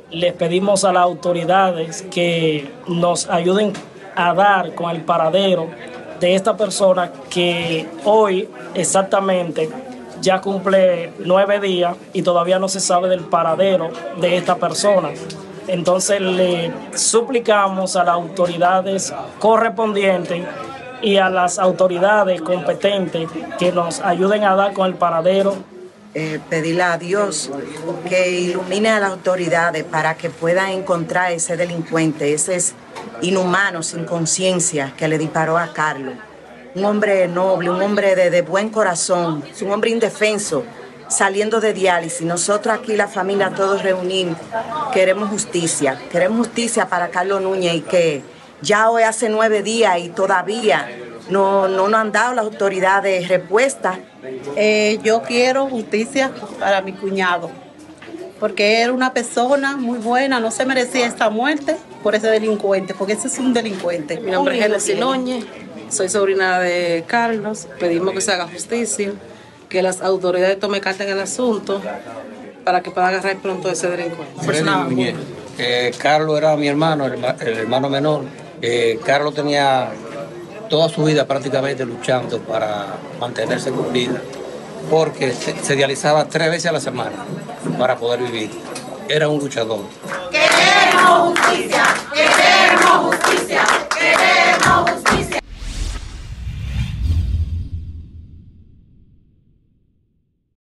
les pedimos a las autoridades que nos ayuden a dar con el paradero de esta persona que hoy exactamente ya cumple 9 días y todavía no se sabe del paradero de esta persona. Entonces le suplicamos a las autoridades correspondientes y a las autoridades competentes que nos ayuden a dar con el paradero. Pedirle a Dios que ilumine a las autoridades para que puedan encontrar a ese delincuente, ese inhumano, sin conciencia, que le disparó a Carlos. Un hombre noble, un hombre de buen corazón, un hombre indefenso, saliendo de diálisis. Nosotros aquí, la familia, todos reunidos, queremos justicia para Carlos Núñez, y que ya hoy hace 9 días y todavía no nos han dado las autoridades respuesta. Yo quiero justicia para mi cuñado, porque era una persona muy buena, no se merecía esta muerte por ese delincuente, porque ese es un delincuente. Mi nombre es Genesis Núñez, soy sobrina de Carlos, pedimos que se haga justicia, que las autoridades tomen carta en el asunto para que puedan agarrar pronto a ese delincuente. Carlos era mi hermano, el hermano menor. Carlos tenía toda su vida prácticamente luchando para mantenerse con vida, porque se dializaba 3 veces a la semana para poder vivir. Era un luchador. Queremos justicia, queremos justicia, queremos justicia.